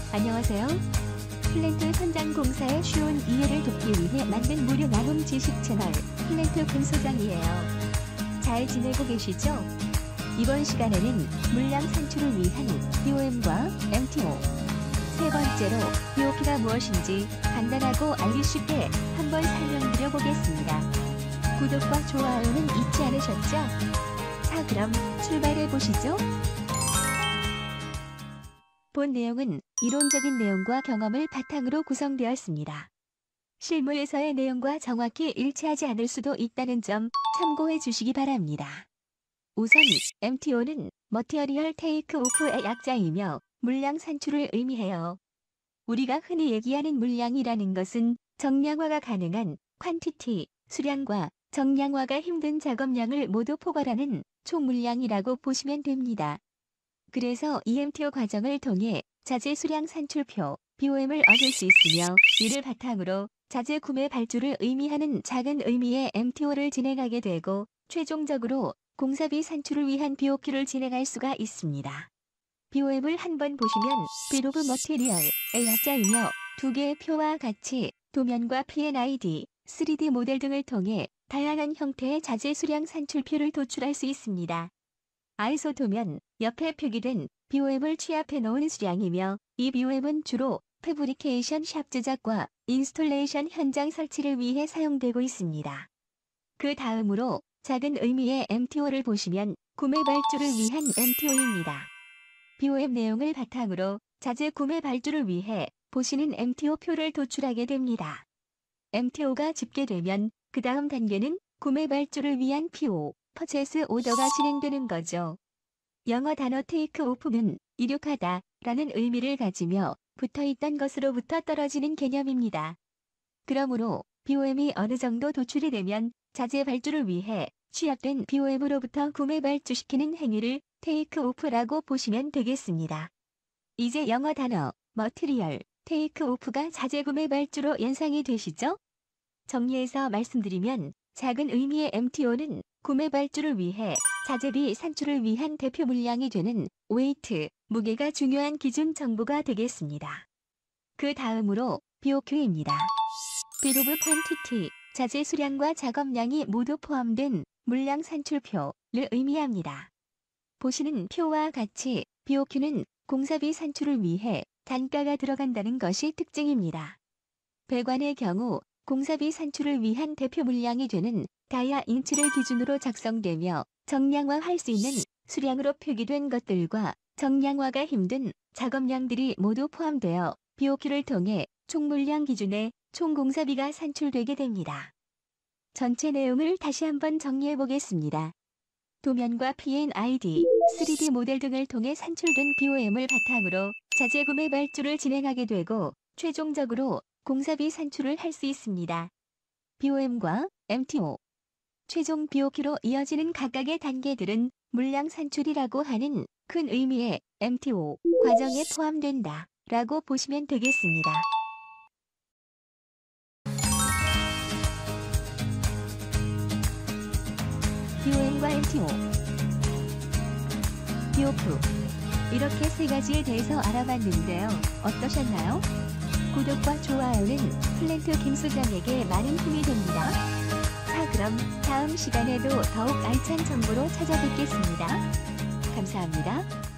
안녕하세요. 플랜트 현장 공사의 쉬운 이해를 돕기 위해 만든 무료 나눔 지식 채널 플랜트 금소장이에요. 잘 지내고 계시죠? 이번 시간에는 물량 산출을 위한 BOM과 MTO, 세 번째로 BOP가 무엇인지 간단하고 알기 쉽게 한번 설명드려 보겠습니다. 구독과 좋아요는 잊지 않으셨죠? 자, 그럼 출발해 보시죠. 본 내용은 이론적인 내용과 경험을 바탕으로 구성되었습니다. 실무에서의 내용과 정확히 일치하지 않을 수도 있다는 점 참고해 주시기 바랍니다. 우선 MTO는 Material Take-Off의 약자이며 물량 산출을 의미해요. 우리가 흔히 얘기하는 물량이라는 것은 정량화가 가능한 퀀티티, 수량과 정량화가 힘든 작업량을 모두 포괄하는 총물량이라고 보시면 됩니다. 그래서 이 MTO 과정을 통해 자재 수량 산출표, BOM을 얻을 수 있으며 이를 바탕으로 자재 구매 발주를 의미하는 작은 의미의 MTO를 진행하게 되고 최종적으로 공사비 산출을 위한 BOP를 진행할 수가 있습니다. BOM을 한번 보시면 Bill of Material의 약자이며 두 개의 표와 같이 도면과 P&ID, 3D 모델 등을 통해 다양한 형태의 자재 수량 산출표를 도출할 수 있습니다. 아이소 도면 옆에 표기된 BOM을 취합해 놓은 수량이며 이 BOM은 주로 패브리케이션 샵 제작과 인스톨레이션 현장 설치를 위해 사용되고 있습니다. 그 다음으로 작은 의미의 MTO를 보시면 구매 발주를 위한 MTO입니다. BOM 내용을 바탕으로 자재 구매 발주를 위해 보시는 MTO 표를 도출하게 됩니다. MTO가 집계되면 그 다음 단계는 구매 발주를 위한 PO, 퍼체스 오더가 진행되는 거죠. 영어 단어 테이크 오프는 이륙하다 라는 의미를 가지며 붙어있던 것으로부터 떨어지는 개념입니다. 그러므로 BOM이 어느 정도 도출이 되면 자재 발주를 위해 취합된 BOM으로부터 구매 발주시키는 행위를 테이크 오프라고 보시면 되겠습니다. 이제 영어 단어 머티리얼 테이크 오프가 자재 구매 발주로 연상이 되시죠? 정리해서 말씀드리면 작은 의미의 MTO는 구매 발주를 위해 자재비 산출을 위한 대표 물량이 되는 웨이트, 무게가 중요한 기준 정보가 되겠습니다. 그 다음으로 BOQ입니다. Bill of Quantity, 자재 수량과 작업량이 모두 포함된 물량 산출표를 의미합니다. 보시는 표와 같이 BOQ는 공사비 산출을 위해 단가가 들어간다는 것이 특징입니다. 배관의 경우 공사비 산출을 위한 대표 물량이 되는 다이아 인치를 기준으로 작성되며 정량화할 수 있는 수량으로 표기된 것들과 정량화가 힘든 작업량들이 모두 포함되어 BOQ를 통해 총물량 기준의 총공사비가 산출되게 됩니다. 전체 내용을 다시 한번 정리해 보겠습니다. 도면과 P&ID, 3D 모델 등을 통해 산출된 BOM을 바탕으로 자재 구매 발주를 진행하게 되고 최종적으로 공사비 산출을 할 수 있습니다. BOM과 MTO, 최종 BOQ로 이어지는 각각의 단계들은 물량 산출이라고 하는 큰 의미의 MTO 과정에 포함된다 라고 보시면 되겠습니다. BOM과 MTO, BOQ, 이렇게 세 가지에 대해서 알아봤는데요. 어떠셨나요? 구독과 좋아요는 플랜트 김소장에게 많은 힘이 됩니다. 자, 그럼 다음 시간에도 더욱 알찬 정보로 찾아뵙겠습니다. 감사합니다.